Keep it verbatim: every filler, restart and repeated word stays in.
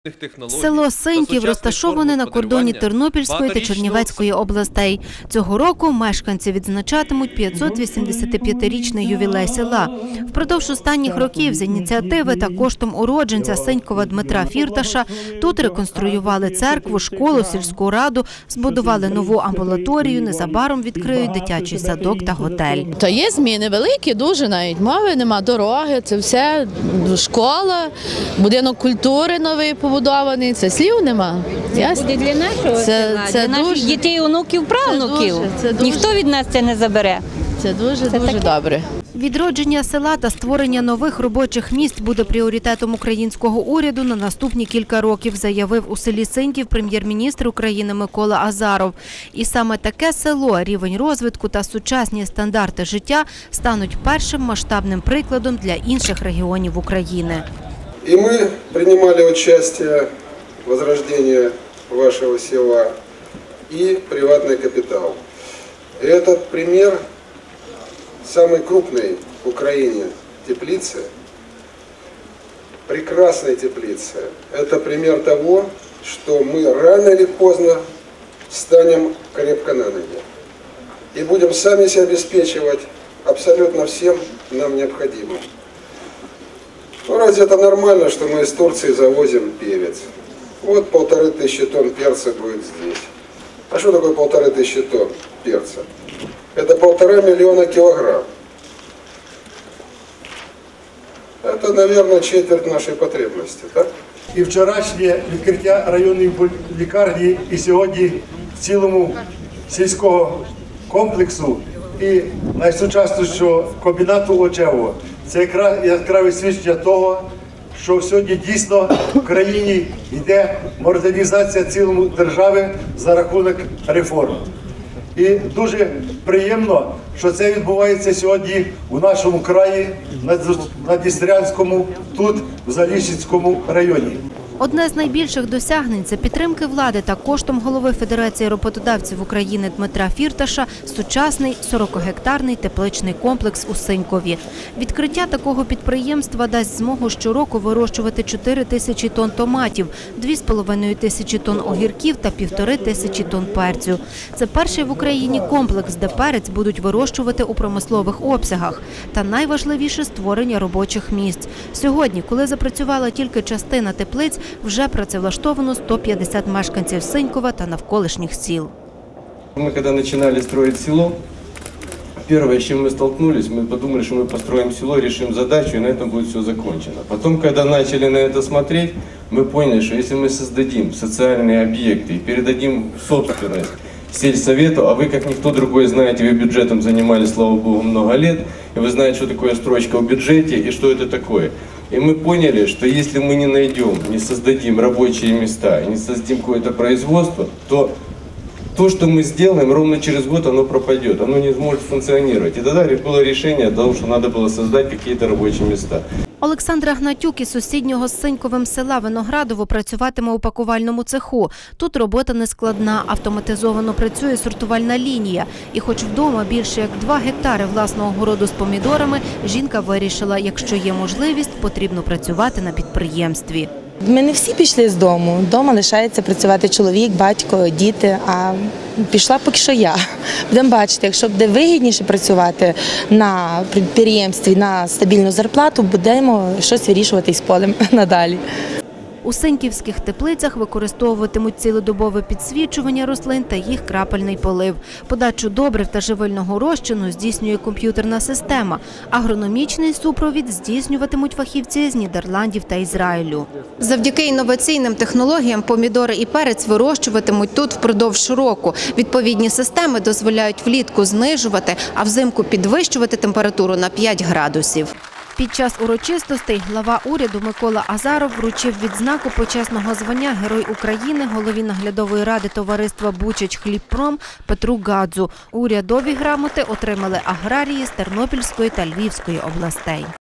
Село Синьків розташоване на кордоні Тернопільської та Чернівецької областей. Цього року мешканці відзначатимуть п'ятсот вісімдесятип'ятирічний ювілей села. Впродовж останніх років з ініціативи та коштом уродженця Синькова Дмитра Фірташа тут реконструювали церкву, школу, сільську раду, збудували нову амбулаторію, незабаром відкриють дитячий садок та готель. Та є зміни великі, дуже навіть. Мови нема, дороги, це все, школа, будинок культури новий побудований, це слів нема. Це буде для нашого це, села, це для дуже, наших дітей, онуків, правнуків. Це дуже, це дуже, Ніхто від нас це не забере. Це дуже, це дуже добре. Відродження села та створення нових робочих місць буде пріоритетом українського уряду на наступні кілька років, заявив у селі Синьків прем'єр-міністр України Микола Азаров. І саме таке село, рівень розвитку та сучасні стандарти життя стануть першим масштабним прикладом для інших регіонів України. И мы принимали участие в возрождении вашего села и приватный капитал. И этот пример самой крупной в Украине теплицы, прекрасной теплицы. Это пример того, что мы рано или поздно станем крепко на ноги. И будем сами себя обеспечивать абсолютно всем нам необходимым. Ну, разве это нормально, что мы из Турции завозим перец? Вот полторы тысячи тонн перца будет здесь. А что такое полторы тысячи тонн перца? Это полтора миллиона килограмм. Это, наверное, четверть нашей потребности, так? І вчорашнє відкриття районної лікарні, і сьогодні в цілому сільського комплексу і найсучаснішого комбінату Очево. Це якраз яскраве свідчення того, що сьогодні дійсно в країні йде модернізація цілому держави за рахунок реформ. І дуже приємно, що це відбувається сьогодні у нашому краї, на Дністрянському, тут, в Заліщицькому районі. Одне з найбільших досягнень – це підтримки влади та коштом голови Федерації роботодавців України Дмитра Фірташа сучасний сорокагектарний тепличний комплекс у Синькові. Відкриття такого підприємства дасть змогу щороку вирощувати чотири тисячі тонн томатів, дві з половиною тисячі тонн огірків та півтори тисячі тонн перцю. Це перший в Україні комплекс, де перець будуть вирощувати у промислових обсягах. Та найважливіше – створення робочих місць. Сьогодні, коли запрацювала тільки частина теплиць, вже працевлаштовано сто п'ятдесят мешканців Синькова та навколишніх сіл. Мы когда начинали строить село, первое, с чем мы столкнулись, мы подумали, что мы построим село, решим задачу, и на этом будет все закончено. Потом, когда начали на это смотреть, мы поняли, что если мы создадим социальные объекты и передадим в собственность сельсовету, а вы, как никто другой, знаете, вы бюджетом занимались, слава богу, много лет, и вы знаете, что такое строчка в бюджете и что это такое. И мы поняли, что если мы не найдем, не создадим рабочие места, не создадим какое-то производство, то то, что мы сделаем, ровно через год оно пропадет, оно не сможет функционировать. И тогда было решение о том, что надо было создать какие-то рабочие места. Олександр Гнатюк із сусіднього з Синьковим села Виноградово працюватиме у пакувальному цеху. Тут робота нескладна, автоматизовано працює сортувальна лінія. І хоч вдома більше як два гектари власного городу з помідорами, жінка вирішила, якщо є можливість, потрібно працювати на підприємстві. Ми не всі пішли з дому. Вдома лишається працювати чоловік, батько, діти, а пішла поки що я. Будемо бачити, якщо буде вигідніше працювати на підприємстві на стабільну зарплату, будемо щось вирішувати із полем надалі. У синьківських теплицях використовуватимуть цілодобове підсвічування рослин та їх крапельний полив. Подачу добрив та живильного розчину здійснює комп'ютерна система. Агрономічний супровід здійснюватимуть фахівці з Нідерландів та Ізраїлю. Завдяки інноваційним технологіям помідори і перець вирощуватимуть тут впродовж року. Відповідні системи дозволяють влітку знижувати, а взимку підвищувати температуру на п'ять градусів. Під час урочистостей глава уряду Микола Азаров вручив відзнаку почесного звання Герой України голові наглядової ради товариства «Бучач-Хлібпром» Петру Гадзу. Урядові грамоти отримали аграрії з Тернопільської та Львівської областей.